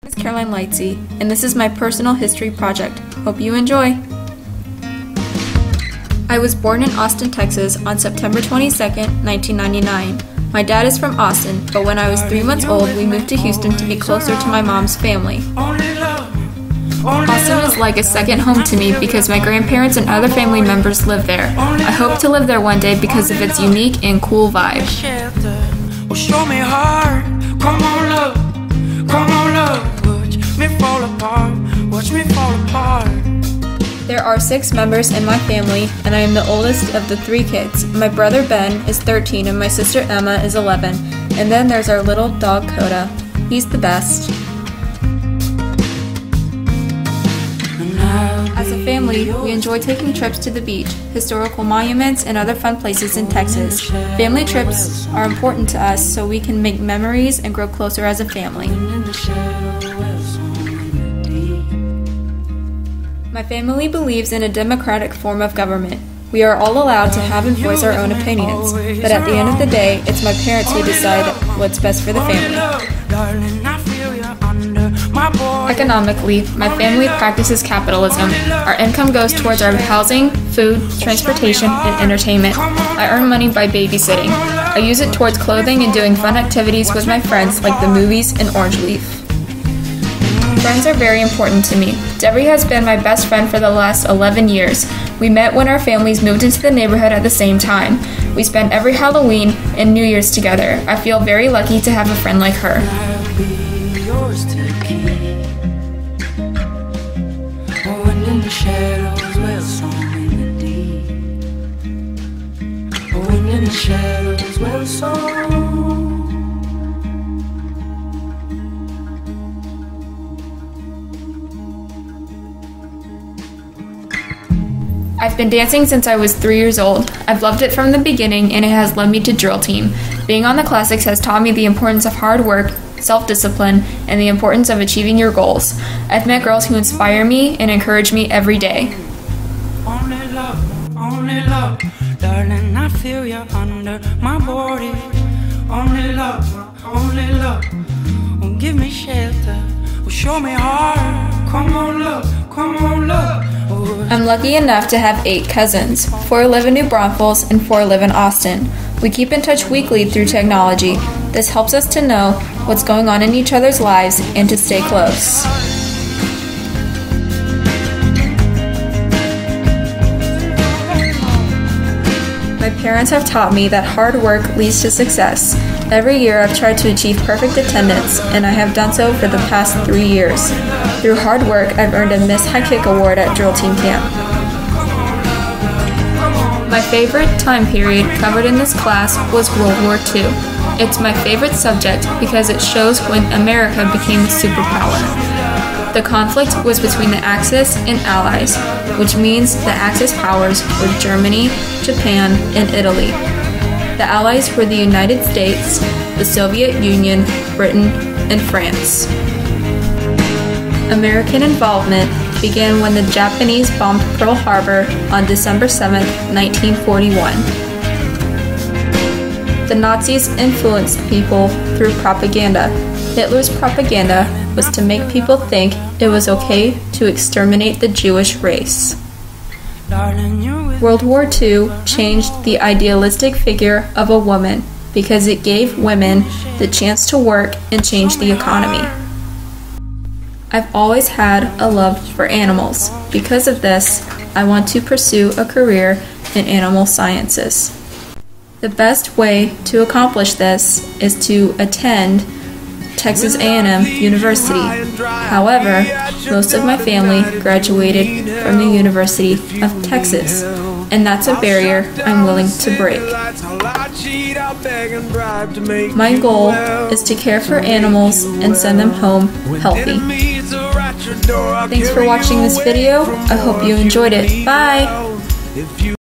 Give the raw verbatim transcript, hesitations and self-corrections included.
It's Caroline Lightsey, and this is my personal history project. Hope you enjoy! I was born in Austin, Texas on September twenty-second, nineteen ninety-nine. My dad is from Austin, but when I was three months old, we moved to Houston to be closer to my mom's family. Austin is like a second home to me because my grandparents and other family members live there. I hope to live there one day because of its unique and cool vibe. Show me heart, come on love, come on love, watch me fall apart, watch me fall apart. There are six members in my family, and I am the oldest of the three kids. My brother Ben is thirteen and my sister Emma is eleven, and then there's our little dog Coda. He's the best. As a family, we enjoy taking trips to the beach, historical monuments, and other fun places in Texas. Family trips are important to us so we can make memories and grow closer as a family. My family believes in a democratic form of government. We are all allowed to have and voice our own opinions, but at the end of the day, it's my parents who decide what's best for the family. Economically, my family practices capitalism. Our income goes towards our housing, food, transportation, and entertainment. I earn money by babysitting. I use it towards clothing and doing fun activities with my friends like the movies and Orange Leaf. Friends are very important to me. Debbie has been my best friend for the last eleven years. We met when our families moved into the neighborhood at the same time. We spent every Halloween and New Year's together. I feel very lucky to have a friend like her. In the shadows, well, song in the deep. Oh, and in the shadows, well, song. I've been dancing since I was three years old. I've loved it from the beginning, and it has led me to drill team. Being on the classics has taught me the importance of hard work, self-discipline, and the importance of achieving your goals. I've met girls who inspire me and encourage me every day. Only love, only love, darling, I feel you under my body. Only love, only love, oh, give me shelter, oh, show me heart. Come on, love, come on, love. Oh. I'm lucky enough to have eight cousins. Four live in New Braunfels and four live in Austin. We keep in touch weekly through technology. This helps us to know what's going on in each other's lives and to stay close. My parents have taught me that hard work leads to success. Every year I've tried to achieve perfect attendance, and I have done so for the past three years. Through hard work, I've earned a Miss High Kick Award at Drill Team Camp. My favorite time period covered in this class was World War Two. It's my favorite subject because it shows when America became a superpower. The conflict was between the Axis and Allies, which means the Axis powers were Germany, Japan, and Italy. The Allies were the United States, the Soviet Union, Britain, and France. American involvement began when the Japanese bombed Pearl Harbor on December seventh, nineteen forty-one. The Nazis influenced people through propaganda. Hitler's propaganda was to make people think it was okay to exterminate the Jewish race. World War Two changed the idealistic figure of a woman because it gave women the chance to work and change the economy. I've always had a love for animals. Because of this, I want to pursue a career in animal sciences. The best way to accomplish this is to attend Texas A and M University. However, most of my family graduated from the University of Texas, and that's a barrier I'm willing to break. My goal is to care for animals and send them home healthy. Thanks for watching this video. I hope you enjoyed it. Bye!